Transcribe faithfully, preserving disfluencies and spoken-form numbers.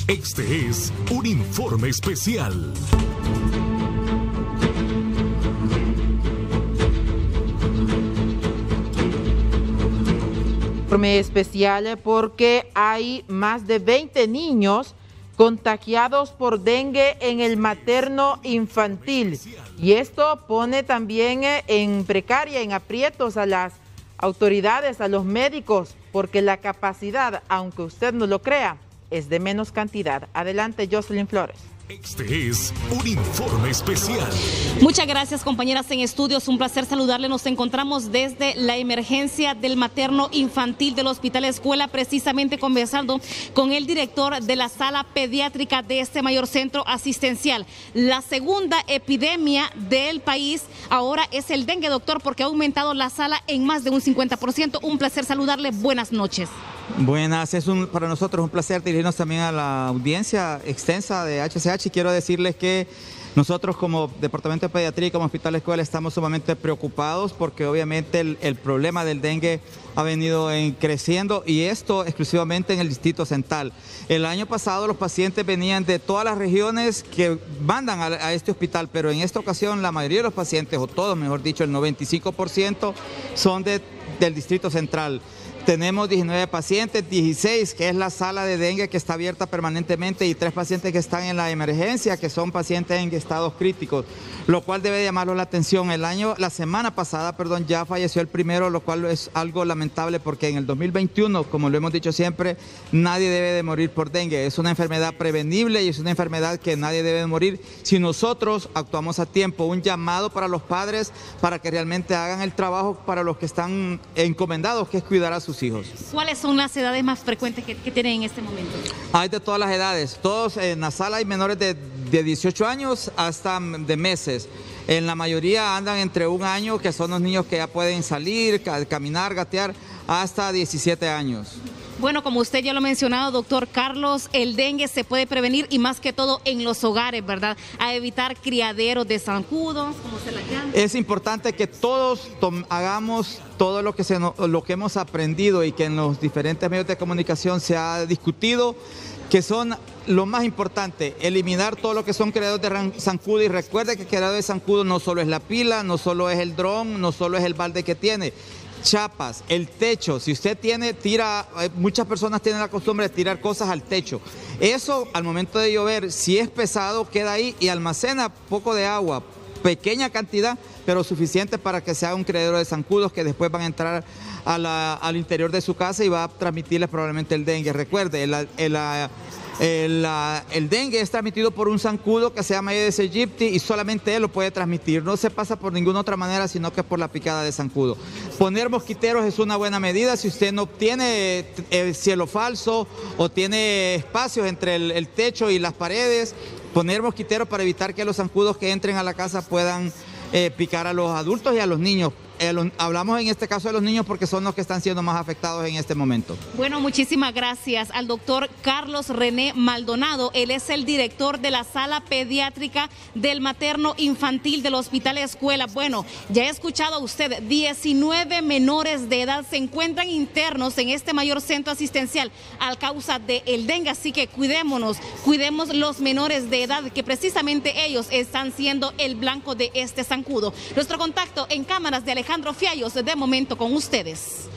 Este es un informe especial. Informe especial porque hay más de veinte niños contagiados por dengue en el materno infantil. Y esto pone también en precaria, en aprietos a las autoridades, a los médicos, porque la capacidad, aunque usted no lo crea, es de menos cantidad. Adelante, Jocelyn Flores. Este es un informe especial. Muchas gracias, compañeras en estudios. Un placer saludarle. Nos encontramos desde la emergencia del materno infantil del Hospital Escuela, precisamente conversando con el director de la sala pediátrica de este mayor centro asistencial. La segunda epidemia del país ahora es el dengue, doctor, porque ha aumentado la sala en más de un cincuenta por ciento. Un placer saludarle. Buenas noches. Buenas, es un, para nosotros un placer dirigirnos también a la audiencia extensa de H C H y quiero decirles que nosotros como Departamento de Pediatría y como Hospital Escuela estamos sumamente preocupados porque obviamente el, el problema del dengue ha venido en creciendo y esto exclusivamente en el Distrito Central. El año pasado los pacientes venían de todas las regiones que mandan a, a este hospital, pero en esta ocasión la mayoría de los pacientes, o todos mejor dicho, el noventa y cinco por ciento son de, del Distrito Central. Tenemos diecinueve pacientes, dieciséis que es la sala de dengue que está abierta permanentemente y tres pacientes que están en la emergencia, que son pacientes en estados críticos, lo cual debe llamarnos la atención. El año, la semana pasada, perdón, ya falleció el primero, lo cual es algo lamentable porque en el dos mil veintiuno, como lo hemos dicho siempre, nadie debe de morir por dengue. Es una enfermedad prevenible y es una enfermedad que nadie debe de morir si nosotros actuamos a tiempo. Un llamado para los padres para que realmente hagan el trabajo para los que están encomendados, que es cuidar a sus hijos. ¿Cuáles son las edades más frecuentes que, que tienen en este momento? Hay de todas las edades, todos en la sala hay menores de, de dieciocho años hasta de meses. En la mayoría andan entre un año, que son los niños que ya pueden salir, caminar, gatear, hasta diecisiete años. Bueno, como usted ya lo ha mencionado, doctor Carlos, el dengue se puede prevenir y más que todo en los hogares, ¿verdad? A evitar criaderos de zancudos, como se la llama. Es importante que todos hagamos todo lo que, se no, lo que hemos aprendido y que en los diferentes medios de comunicación se ha discutido, que son lo más importante, eliminar todo lo que son criaderos de zancudo. Y recuerde que criadero de zancudo no solo es la pila, no solo es el dron, no solo es el balde que tiene. Chapas, el techo, si usted tiene, tira, muchas personas tienen la costumbre de tirar cosas al techo. Eso al momento de llover, si es pesado, queda ahí y almacena poco de agua, pequeña cantidad, pero suficiente para que se haga un criadero de zancudos que después van a entrar a la, al interior de su casa y va a transmitirles probablemente el dengue. Recuerde, el, el, el, el dengue es transmitido por un zancudo que se llama Aedes aegypti y solamente él lo puede transmitir. No se pasa por ninguna otra manera, sino que por la picada de zancudo. Poner mosquiteros es una buena medida. Si usted no tiene el cielo falso o tiene espacios entre el, el techo y las paredes, poner mosquiteros para evitar que los zancudos que entren a la casa puedan eh, picar a los adultos y a los niños. Eh, lo, hablamos en este caso de los niños porque son los que están siendo más afectados en este momento. Bueno, muchísimas gracias al doctor Carlos René Maldonado. Él es el director de la sala pediátrica del materno infantil del Hospital Escuela. Bueno, ya he escuchado a usted, diecinueve menores de edad se encuentran internos en este mayor centro asistencial a causa del dengue, así que cuidémonos, cuidemos los menores de edad, que precisamente ellos están siendo el blanco de este zancudo. Nuestro contacto en cámaras de Alejandro Fiallos, de momento con ustedes.